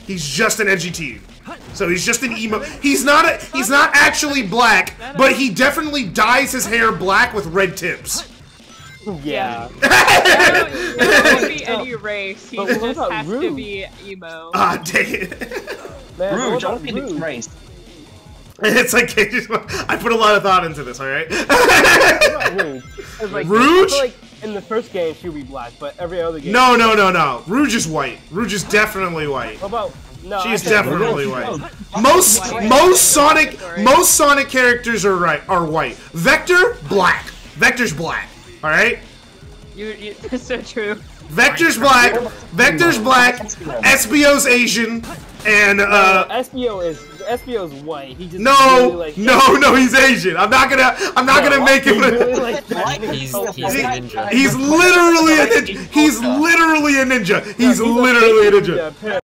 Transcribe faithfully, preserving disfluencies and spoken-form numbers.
He's just an edgy teen. So he's just an emo. He's not a, he's not actually black, but he definitely dyes his hair black with red tips. Yeah. It could be any race. He But what just about has to Rouge? be emo. Ah, dang it. Man, Rouge, I what don't think about it's Rouge? race. It's like I put a lot of thought into this. All right. What about Rouge? It's like, Rouge? I feel like in the first game she'll be black, but every other game. No, no, no, no. Rouge is white. Rouge is definitely white. What about? No. She's I can't- definitely white. Most most Sonic most Sonic characters are right are white. Vector black. Vector's black. All right. You, you, that's so true. Vector's black. Vector's black. S B O's Asian. And uh. S B O is S B O's white. He just No, really like no, no. He's Asian. I'm not gonna. I'm not gonna make him. He really like He's, he's a ninja. He's literally a ninja. He's literally a ninja. He's literally a ninja.